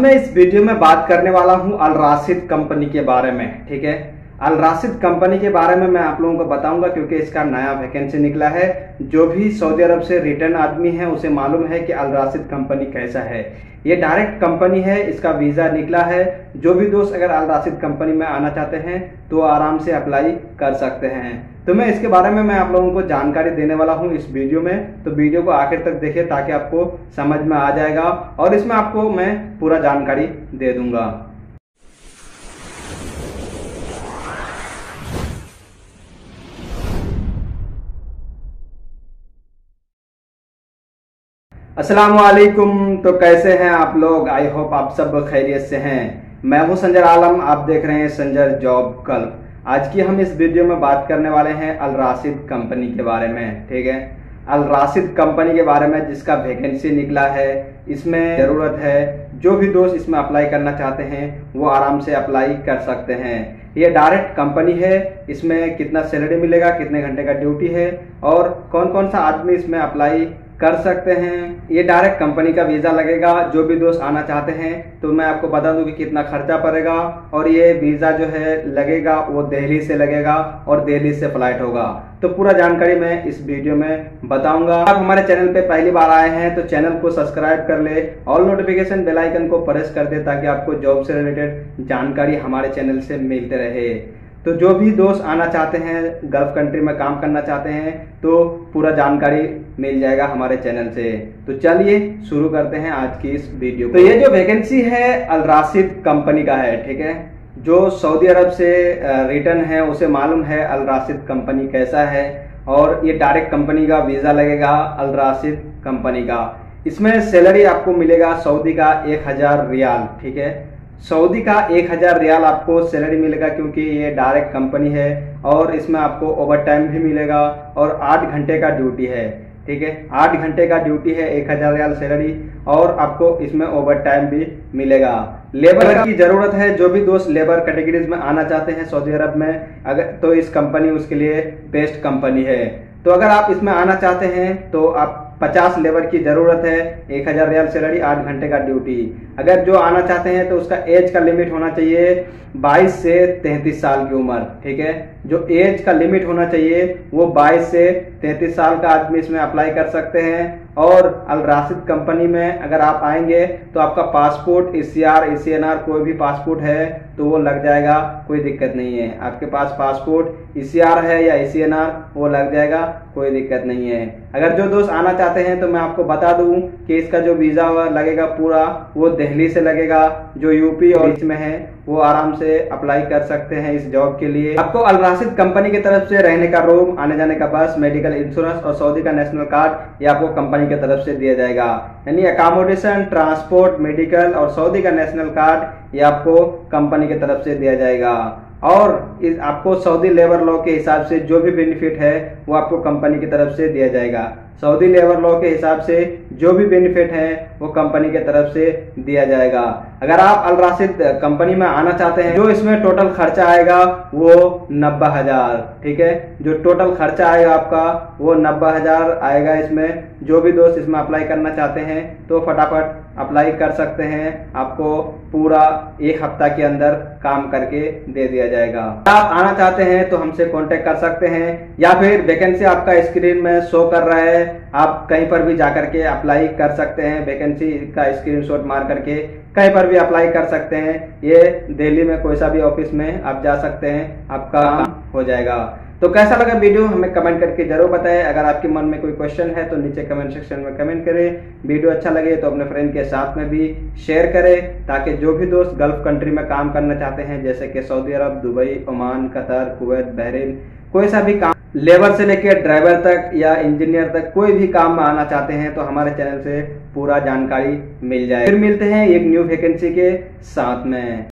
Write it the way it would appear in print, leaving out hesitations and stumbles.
मैं इस वीडियो में बात करने वाला हूं अल राशिद कंपनी के बारे में। ठीक है, अल राशिद कंपनी के बारे में मैं आप लोगों को बताऊंगा क्योंकि इसका नया वैकेंसी निकला है। जो भी सऊदी अरब से रिटर्न आदमी है उसे मालूम है कि अल राशिद कंपनी कैसा है। ये डायरेक्ट कंपनी है, इसका वीजा निकला है। जो भी दोस्त अगर अल राशिद कंपनी में आना चाहते हैं तो आराम से अप्लाई कर सकते हैं। तो मैं इसके बारे में आप लोगों को जानकारी देने वाला हूं इस वीडियो में। तो वीडियो को आखिर तक देखिए ताकि आपको समझ में आ जाएगा और इसमें आपको मैं पूरा जानकारी दे दूंगा। अस्सलाम वालेकुम। तो कैसे हैं आप लोग? आई होप आप सब खैरियत से हैं। मैं हूं संजर आलम, आप देख रहे हैं संजर जॉब क्लब। आज की हम इस वीडियो में बात करने वाले हैं अल राशिद कंपनी के बारे में। ठीक है, अल राशिद कंपनी के बारे में जिसका वैकेंसी निकला है, इसमें ज़रूरत है जो भी दोस्त इसमें अप्लाई करना चाहते हैं वो आराम से अप्लाई कर सकते हैं। ये डायरेक्ट कंपनी है। इसमें कितना सैलरी मिलेगा, कितने घंटे का ड्यूटी है और कौन कौन सा आदमी इसमें अप्लाई कर सकते हैं। ये डायरेक्ट कंपनी का वीज़ा लगेगा। जो भी दोस्त आना चाहते हैं तो मैं आपको बता दूं कि कितना खर्चा पड़ेगा। और ये वीज़ा जो है लगेगा वो दिल्ली से लगेगा और दिल्ली से फ्लाइट होगा। तो पूरा जानकारी मैं इस वीडियो में बताऊंगा। आप हमारे चैनल पे पहली बार आए हैं तो चैनल को सब्सक्राइब कर ले, ऑल नोटिफिकेशन बेल आइकन को प्रेस कर दे ताकि आपको जॉब से रिलेटेड जानकारी हमारे चैनल से मिलते रहे। तो जो भी दोस्त आना चाहते हैं, गल्फ कंट्री में काम करना चाहते हैं तो पूरा जानकारी मिल जाएगा हमारे चैनल से। तो चलिए शुरू करते हैं आज की इस वीडियो को। तो ये जो वैकेंसी है अल राशिद कंपनी का है। ठीक है, जो सऊदी अरब से रिटर्न है उसे मालूम है अल राशिद कंपनी कैसा है। और ये डायरेक्ट कंपनी का वीज़ा लगेगा अल राशिद कंपनी का। इसमें सैलरी आपको मिलेगा सऊदी का 1000 रियाल। ठीक है, सऊदी का 1000 रियाल आपको सैलरी मिलेगा क्योंकि ये डायरेक्ट कंपनी है। और इसमें आपको ओवर टाइम भी मिलेगा और 8 घंटे का ड्यूटी है। ठीक है, 8 घंटे का ड्यूटी है, 1000 रियाल सैलरी और आपको इसमें ओवर टाइम भी मिलेगा। लेबर की जरूरत है। जो भी दोस्त लेबर कैटेगरीज में आना चाहते हैं सऊदी अरब में अगर तो इस कंपनी उसके लिए बेस्ट कंपनी है। तो अगर आप इसमें आना चाहते हैं तो आप 50 लेबर की जरूरत है, 1000 रियाल सैलरी, 8 घंटे का ड्यूटी। अगर जो आना चाहते हैं तो उसका एज का लिमिट होना चाहिए 22 से 33 साल की उम्र। ठीक है, जो एज का लिमिट होना चाहिए वो 22 से 33 साल का आदमी इसमें अप्लाई कर सकते हैं। और अल राशिद कंपनी में अगर आप आएंगे तो आपका पासपोर्ट, ECR, ECNR कोई भी पासपोर्ट है तो वो लग जाएगा, कोई दिक्कत नहीं है। आपके पास पासपोर्ट, ECR है या ECNR वो लग जाएगा, कोई दिक्कत नहीं है। अगर जो दोस्त आना चाहते हैं तो मैं आपको बता दूं कि इसका जो वीज़ा लगेगा पूरा वो दिल्ली से लगेगा। जो यूपी और इसमें है वो आराम से अप्लाई कर सकते हैं इस जॉब के लिए। आपको अल राशिद कंपनी की तरफ से रहने का रूम, आने जाने का बस, मेडिकल इंश्योरेंस और सऊदी का नेशनल कार्ड ये आपको कंपनी की तरफ से दिया जाएगा। यानी अकोमोडेशन, ट्रांसपोर्ट, मेडिकल और सऊदी का नेशनल कार्ड ये आपको कंपनी की तरफ से दिया जाएगा। और आपको सऊदी लेबर लॉ के हिसाब से जो भी बेनिफिट है वो आपको कंपनी की तरफ से दिया जाएगा। सऊदी लेबर लॉ के हिसाब से जो भी बेनिफिट है वो कंपनी के तरफ से दिया जाएगा। अगर आप अल राशिद कंपनी में आना चाहते हैं जो इसमें टोटल खर्चा आएगा वो 90,000। ठीक है, जो टोटल खर्चा आएगा आपका वो 90,000 आएगा। इसमें जो भी दोस्त इसमें अप्लाई करना चाहते हैं तो फटाफट अप्लाई कर सकते हैं। आपको पूरा 1 हफ्ता के अंदर काम करके दे दिया जाएगा। आप आना चाहते हैं तो हमसे कांटेक्ट कर सकते हैं या फिर वैकेंसी आपका स्क्रीन में शो कर रहा है, आप कहीं पर भी जाकर के अप्लाई कर सकते हैं। वैकेंसी का स्क्रीनशॉट मार करके कहीं पर भी अप्लाई कर सकते हैं। ये दिल्ली में कोई सा भी ऑफिस में आप जा सकते हैं, आपका काम हो जाएगा। तो कैसा लगा वीडियो हमें कमेंट करके जरूर बताएं। अगर आपके मन में कोई क्वेश्चन है तो नीचे कमेंट सेक्शन में कमेंट करें। वीडियो अच्छा लगे तो अपने फ्रेंड के साथ में भी शेयर करें ताकि जो भी दोस्त गल्फ कंट्री में काम करना चाहते हैं जैसे कि Saudi Arab, Dubai, Oman, Qatar, Kuwait, Bahrain, कोई सा भी काम, लेबर से लेकर ड्राइवर तक या इंजीनियर तक कोई भी काम में आना चाहते हैं तो हमारे चैनल से पूरा जानकारी मिल जाए। फिर मिलते हैं एक न्यू वैकेंसी के साथ में।